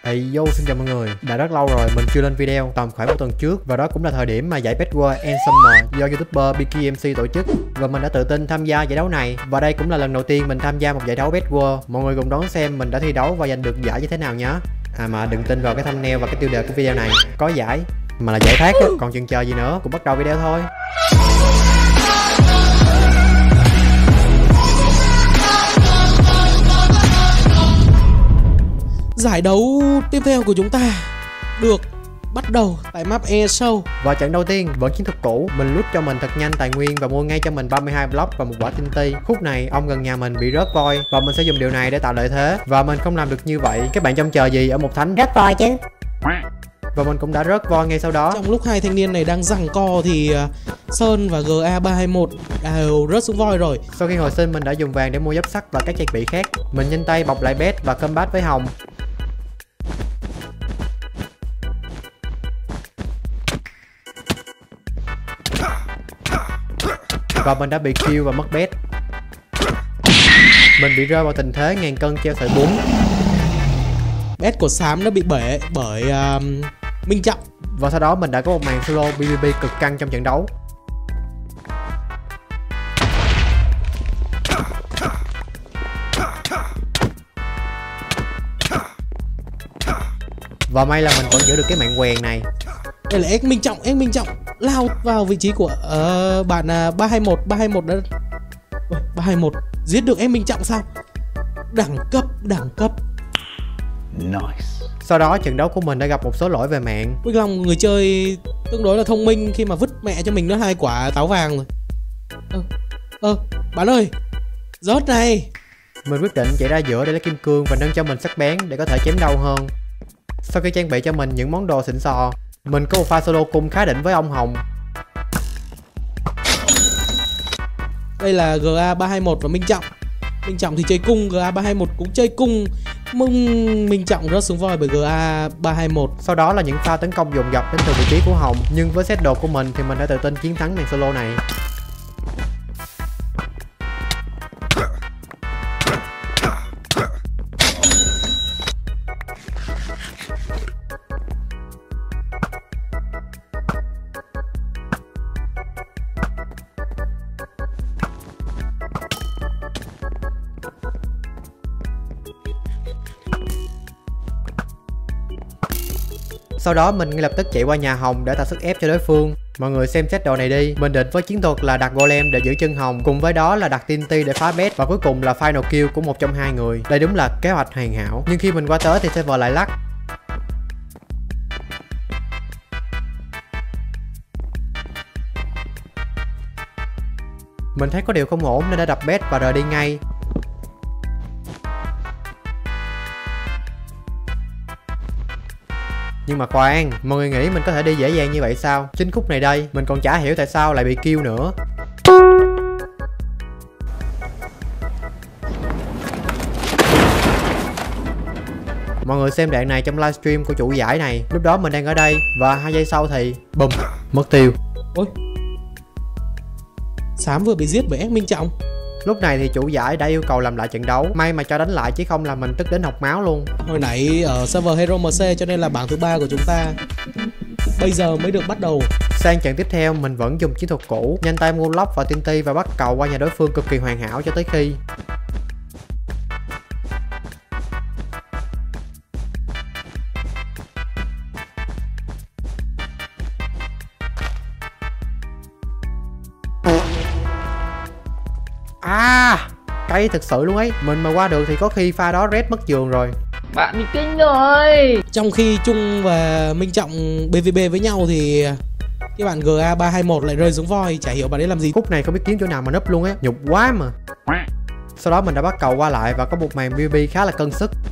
Hey yo, xin chào mọi người. Đã rất lâu rồi mình chưa lên video, tầm khoảng một tuần trước. Và đó cũng là thời điểm mà giải Best World and Summer do YouTuber BKMC tổ chức. Và mình đã tự tin tham gia giải đấu này. Và đây cũng là lần đầu tiên mình tham gia một giải đấu Best World. Mọi người cùng đón xem mình đã thi đấu và giành được giải như thế nào nhé. Mà đừng tin vào cái thumbnail và cái tiêu đề của video này. Có giải mà là giải thoát á, còn chần chờ gì nữa, cũng bắt đầu video thôi. Giải đấu tiếp theo của chúng ta được bắt đầu tại map Air Show. Và trận đầu tiên vẫn chiến thuật cũ, mình lút cho mình thật nhanh tài nguyên và mua ngay cho mình 32 block và một quả tinh ti. Khúc này ông gần nhà mình bị rớt voi và mình sẽ dùng điều này để tạo lợi thế, và mình không làm được như vậy. Các bạn trông chờ gì ở một thánh rớt voi chứ? Và mình cũng đã rớt voi ngay sau đó. Trong lúc hai thanh niên này đang giằng co thì Sơn và GA321 đều rớt xuống voi rồi. Sau khi hồi sinh mình đã dùng vàng để mua giáp sắt và các trang bị khác. Mình nhanh tay bọc lại bét và combat với Hồng. Và mình đã bị kill và mất bét. Mình bị rơi vào tình thế ngàn cân treo sợi bún. Bét của xám đã bị bể bởi Minh Trọng. Và sau đó mình đã có một màn solo PvP cực căng trong trận đấu. Và may là mình vẫn giữ được cái mạng quèn này. Đây là X Minh Trọng lao vào vị trí của bạn 321 đã 321 giết được em Minh Trọng sao? Đẳng cấp. Nice. Sau đó trận đấu của mình đã gặp một số lỗi về mạng. Quỳnh Long người chơi tương đối là thông minh khi mà vứt mẹ cho mình nó 2 quả táo vàng rồi. Bạn ơi, rớt này. Mình quyết định chạy ra giữa để lấy kim cương và nâng cho mình sắc bén để có thể chém đau hơn. Sau khi trang bị cho mình những món đồ xịn sò, mình có một pha solo cung khá đỉnh với ông Hồng. Đây là GA321 và Minh Trọng. Minh Trọng thì chơi cung, GA321 cũng chơi cung. Minh Trọng rớt xuống voi bởi GA321. Sau đó là những pha tấn công dồn dập đến từ vị trí của Hồng. Nhưng với set đồ của mình thì mình đã tự tin chiến thắng màn solo này. Sau đó mình ngay lập tức chạy qua nhà Hồng để tạo sức ép cho đối phương. Mọi người xem set đồ này đi. Mình định với chiến thuật là đặt golem để giữ chân Hồng, cùng với đó là đặt TNT để phá bét, và cuối cùng là final kill của một trong hai người. Đây đúng là kế hoạch hoàn hảo. Nhưng khi mình qua tới thì server lại lắc. Mình thấy có điều không ổn nên đã đập bét và rời đi ngay. Nhưng mà khoan, mọi người nghĩ mình có thể đi dễ dàng như vậy sao? Chính khúc này đây, mình còn chả hiểu tại sao lại bị kill nữa. Mọi người xem đoạn này trong livestream của chủ giải này. Lúc đó mình đang ở đây và 2 giây sau thì bùm, mất tiêu. Ôi, xám vừa bị giết bởi X Minh Trọng. Lúc này thì chủ giải đã yêu cầu làm lại trận đấu. May mà cho đánh lại chứ không là mình tức đến học máu luôn. Hồi nãy ở server Hero MC cho nên là bảng thứ 3 của chúng ta bây giờ mới được bắt đầu. Sang trận tiếp theo mình vẫn dùng chiến thuật cũ, nhanh tay mua lock và TNT và bắt cầu qua nhà đối phương cực kỳ hoàn hảo cho tới khi cay thực sự luôn ấy. Mình mà qua được thì có khi pha đó red mất giường rồi. Bạn bị kinh rồi. Trong khi Trung và Minh Trọng BVB với nhau thì cái bạn GA321 lại rơi xuống voi. Chả hiểu bạn ấy làm gì. Khúc này không biết kiếm chỗ nào mà núp luôn á, nhục quá mà. Sau đó mình đã bắt cầu qua lại và có một màn PvP khá là cân sức.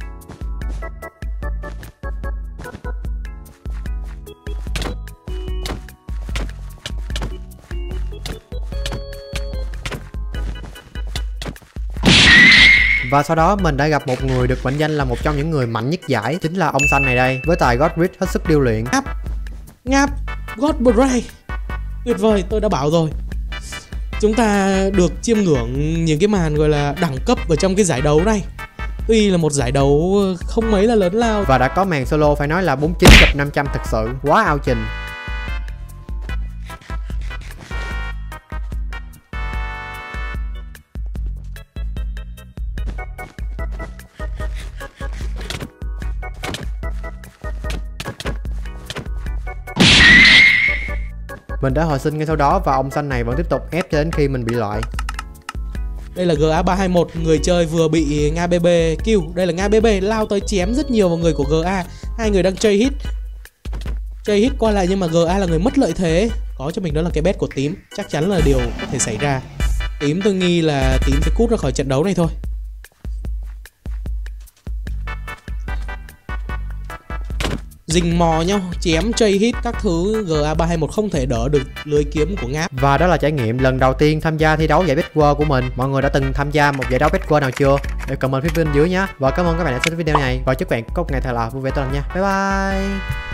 Và sau đó mình đã gặp một người được mệnh danh là một trong những người mạnh nhất giải, chính là ông xanh này đây, với tài Godric hết sức điêu luyện. Ngáp Godbray, tuyệt vời, tôi đã bảo rồi. Chúng ta được chiêm ngưỡng những cái màn gọi là đẳng cấp ở trong cái giải đấu này. Tuy là một giải đấu không mấy là lớn lao. Và đã có màn solo phải nói là 49 gặp 500 thật sự quá ao trình. Mình đã hồi sinh ngay sau đó và ông xanh này vẫn tiếp tục ép cho đến khi mình bị loại. Đây là GA321, người chơi vừa bị Nga BB kill. Đây là Nga BB lao tới chém rất nhiều vào người của GA. Hai người đang chơi hit qua lại nhưng mà GA là người mất lợi thế. Có cho mình đó là cái bet của tím, chắc chắn là điều có thể xảy ra. Tím tôi nghi là tím sẽ cút ra khỏi trận đấu này thôi. Rình mò nhau, chém chơi hit các thứ, GA321 không thể đỡ được lưới kiếm của Ngáp. Và đó là trải nghiệm lần đầu tiên tham gia thi đấu giải Bet World của mình. Mọi người đã từng tham gia một giải đấu Bet World nào chưa? Để comment phía bên dưới nhé. Và cảm ơn các bạn đã xem video này. Và chúc bạn có một ngày thật là vui vẻ tốt lành nha. Bye bye.